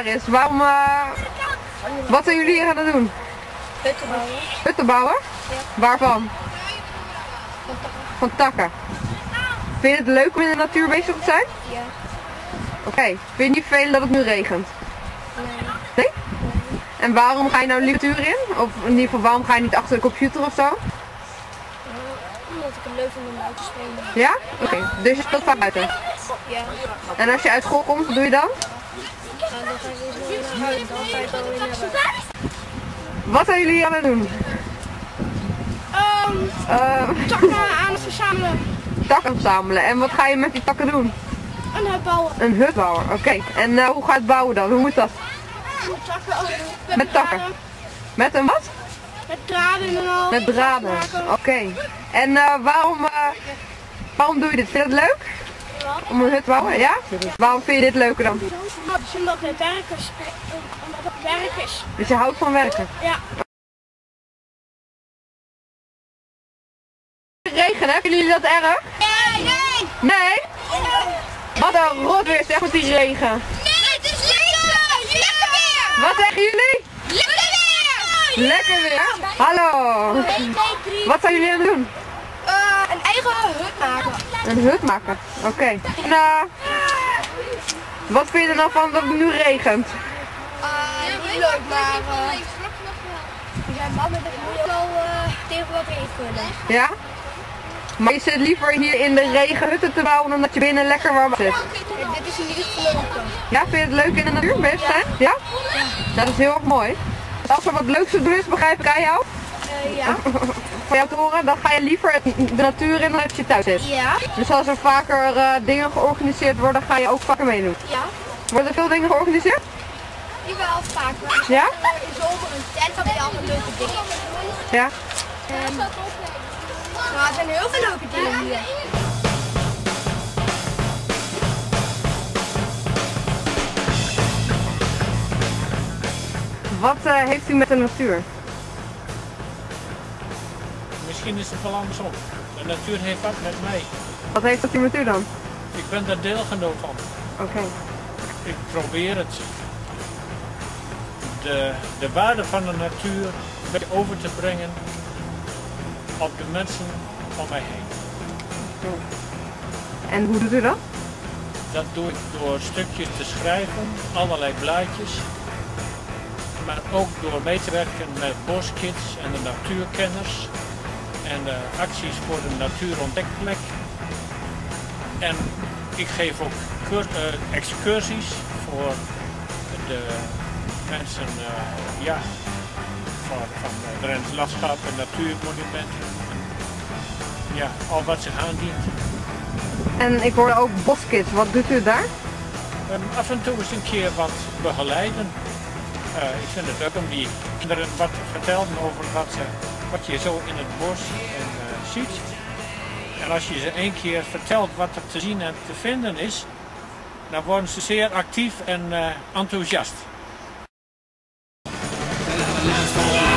klaar is, waarom, wat zijn jullie hier aan het doen? Hutten bouwen. Hutten bouwen? Ja. Waarvan? Van takken. Vind je het leuk om in de natuur bezig te zijn? Ja. Oké. Vind je het niet vervelend dat het nu regent? Nee. Nee? En waarom ga je nou liever de natuur in? Of in ieder geval, waarom ga je niet achter de computer of zo? Omdat ik het leuk vind om buiten te spelen. Ja? Oké. Dus je speelt vaak buiten? Ja. En als je uit school komt, wat doe je dan? Dan ga ik weer naar huis. Dan ga ik wel weer naar buiten. Wat zijn jullie hier aan het doen? Takken aan het verzamelen. Takken verzamelen. En wat ga je met die takken doen? Een hut bouwen. Een hut bouwen, oké. En hoe ga je het bouwen dan? Hoe moet dat? Met takken. Met takken? Met een wat? Met draden en al. Met draden, oké. En waarom doe je dit? Vind je het leuk? Om een hut te bouwen, ja? Waarom vind je dit leuker dan? Omdat het werk is. Omdat het werk is. Dus je houdt van werken? Ja. Regen, hebben jullie dat erg? Nee! Nee? Wat een rot weer zeg met die regen. Nee, het is lekker! Lekker weer! Wat zeggen jullie? Lekker weer! Lekker weer? Hallo. 1, 2, 3. Wat zijn jullie aan het doen? Een eigen hut maken. Een hut maken, oké. En wat vind je er nou van dat het nu regent? Niet leuk, maar we zijn bang dat we wel tegen wat in kunnen. Ja? Maar je zit liever hier in de regen hutten te bouwen dan dat je binnen lekker warm zit? Dit is in ieder geval leuk. Ja, vind je het leuk in de natuur bezig zijn? Ja? Dat is heel erg mooi. Als er wat leuks te doen is, begrijp ik aan jou? Ja. Van jou te horen, dan ga je liever de natuur in dan dat je thuis zit. Ja. Dus als er vaker dingen georganiseerd worden, ga je ook vaker meedoen. Ja. Worden er veel dingen georganiseerd? Jawel, vaak. Ja? In zomer een tent waar je allemaal leuke dingen doen. Ja? Maar er zijn heel veel leuke dingen hier. Wat heeft u met de natuur? Misschien is het wel andersom. De natuur heeft wat met mij. Wat heeft dat u met u dan? Ik ben daar deelgenoot van. Oké. Ik probeer het. De waarde van de natuur een beetje over te brengen op de mensen om mij heen. En hoe doet u dat? Dat doe ik door stukjes te schrijven, allerlei blaadjes. Maar ook door mee te werken met boskids en de natuurkenners. En de acties voor de natuurontdekplek. En ik geef ook excursies voor de mensen van Drents landschap en natuurmonumenten. Ja, al wat zich aandient. En ik hoorde ook boskids. Wat doet u daar? Af en toe eens een keer wat begeleiden. Ik vind het leuk om die kinderen wat te vertellen over wat je zo in het bos ziet. En als je ze één keer vertelt wat er te zien en te vinden is, dan worden ze zeer actief en enthousiast.